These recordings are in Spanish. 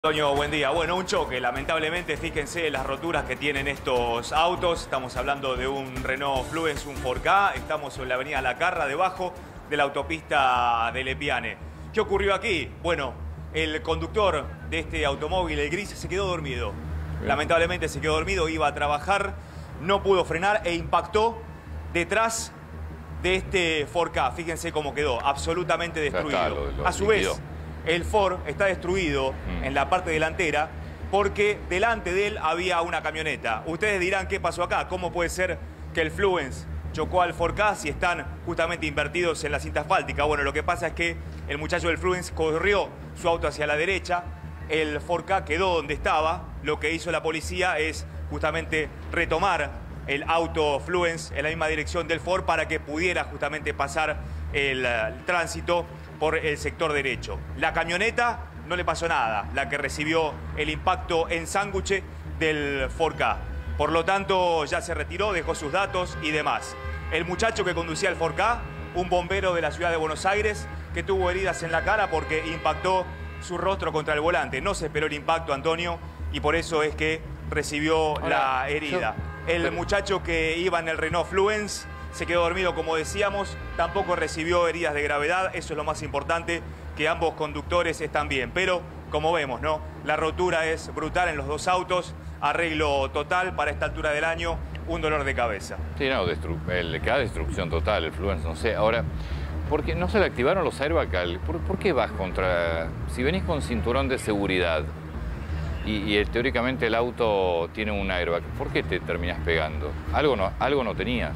Antonio, buen día. Bueno, un choque. Lamentablemente, fíjense las roturas que tienen estos autos. Estamos hablando de un Renault Fluence, un 4K. Estamos en la avenida La Carra, debajo de la autopista de Lepiane. ¿Qué ocurrió aquí? Bueno, el conductor de este automóvil, el gris, se quedó dormido. Lamentablemente se quedó dormido, iba a trabajar, no pudo frenar e impactó detrás de este 4K. Fíjense cómo quedó, absolutamente destruido. A su vez, el Ford está destruido en la parte delantera porque delante de él había una camioneta. Ustedes dirán, ¿qué pasó acá? ¿Cómo puede ser que el Fluence chocó al 4K si están justamente invertidos en la cinta asfáltica? Bueno, lo que pasa es que el muchacho del Fluence corrió su auto hacia la derecha, el 4K quedó donde estaba. Lo que hizo la policía es justamente retomar el auto Fluence en la misma dirección del Ford para que pudiera justamente pasar el tránsito por el sector derecho. La camioneta no le pasó nada, la que recibió el impacto en sándwich del 4K. Por lo tanto, ya se retiró, dejó sus datos y demás. El muchacho que conducía el 4K, un bombero de la ciudad de Buenos Aires, que tuvo heridas en la cara porque impactó su rostro contra el volante. No se esperó el impacto, Antonio, y por eso es que recibió la herida. El muchacho que iba en el Renault Fluence se quedó dormido, como decíamos, tampoco recibió heridas de gravedad. Eso es lo más importante, que ambos conductores están bien. Pero, como vemos, ¿no? La rotura es brutal en los dos autos. Arreglo total para esta altura del año, un dolor de cabeza. Sí, no, le queda destrucción total, el Fluence, no sé. Ahora, ¿por qué no se le activaron los airbags? ¿Por qué vas contra...? Si venís con cinturón de seguridad y teóricamente el auto tiene un airbag, ¿por qué te terminás pegando? Algo no tenías.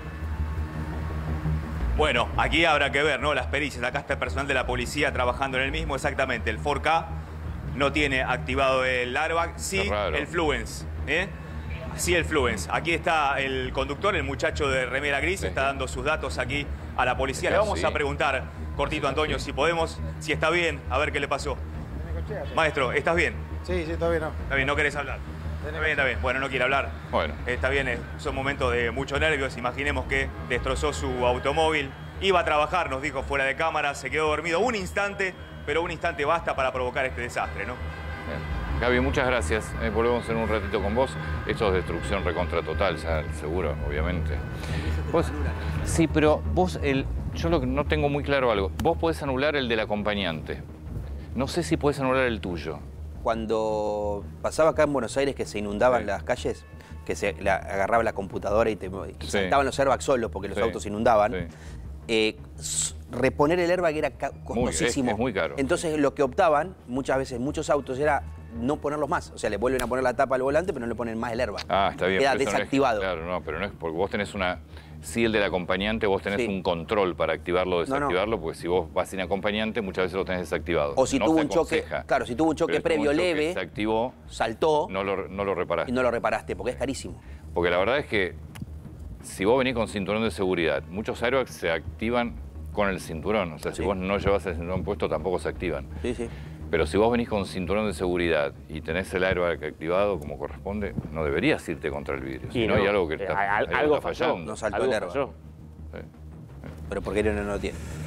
Bueno, aquí habrá que ver, ¿no? Las pericias. Acá está el personal de la policía trabajando en el mismo. Exactamente, el 4K no tiene activado el airbag, sí el Fluence, sí el Fluence. Aquí está el conductor, el muchacho de remera gris, está dando sus datos aquí a la policía. Le vamos a preguntar, cortito, Antonio, si podemos, si está bien, a ver qué le pasó. Maestro, ¿estás bien? Sí, está bien, ¿no? Está bien, ¿no querés hablar? Está bien. Bueno, no quiere hablar. Bueno. Está bien, son momentos de muchos nervios. Imaginemos que destrozó su automóvil. Iba a trabajar, nos dijo fuera de cámara, se quedó dormido un instante, pero un instante basta para provocar este desastre, ¿no? Bien. Gaby, muchas gracias. Volvemos en un ratito con vos. Esto es destrucción recontra total, ya seguro, obviamente. ¿Vos? Sí, pero vos, yo no tengo muy claro algo. Vos podés anular el del acompañante. No sé si podés anular el tuyo. Cuando pasaba acá en Buenos Aires que se inundaban las calles, que se agarraba la computadora y saltaban los airbags solos porque los autos se inundaban, reponer el airbag era costosísimo. Es muy caro. Entonces lo que optaban, muchas veces, muchos autos, era no ponerlos más. O sea, le vuelven a poner la tapa al volante, pero no le ponen más el airbag. Ah, está bien. Queda desactivado. Claro, no, pero no es porque vos tenés sí, el del acompañante, vos tenés un control para activarlo o desactivarlo, porque si vos vas sin acompañante, muchas veces lo tenés desactivado. O si tuvo un choque, claro, si tuvo un choque previo leve, se activó, saltó, no lo reparaste. Y no lo reparaste, porque es carísimo. Porque la verdad es que si vos venís con cinturón de seguridad, muchos airbags se activan con el cinturón. O sea, si vos no llevas el cinturón puesto, tampoco se activan. Sí, sí. Pero si vos venís con cinturón de seguridad y tenés el airbag activado como corresponde, no deberías irte contra el vidrio. Si no, hay algo que está fallando. No saltó el airbag. Pero porque no lo tiene.